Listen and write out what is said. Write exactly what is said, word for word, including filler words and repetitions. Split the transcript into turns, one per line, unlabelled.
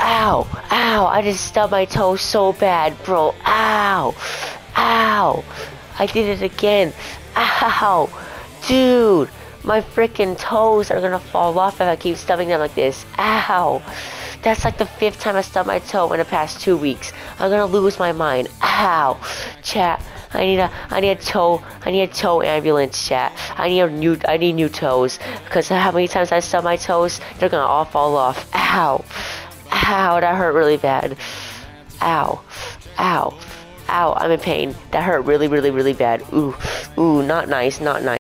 Ow, ow, I just stubbed my toe so bad, bro. Ow, ow, I did it again. Ow, dude, my freaking toes are gonna fall off if I keep stubbing them like this. Ow, that's like the fifth time I stubbed my toe in the past two weeks. I'm gonna lose my mind. Ow, chat. I need a, I need a toe, I need a toe ambulance, chat. I need a new, I need new toes, because how many times I stub my toes, they're gonna all fall off. Ow, ow, that hurt really bad. Ow, ow, ow, I'm in pain. That hurt really, really, really bad. Ooh, ooh, not nice, not nice.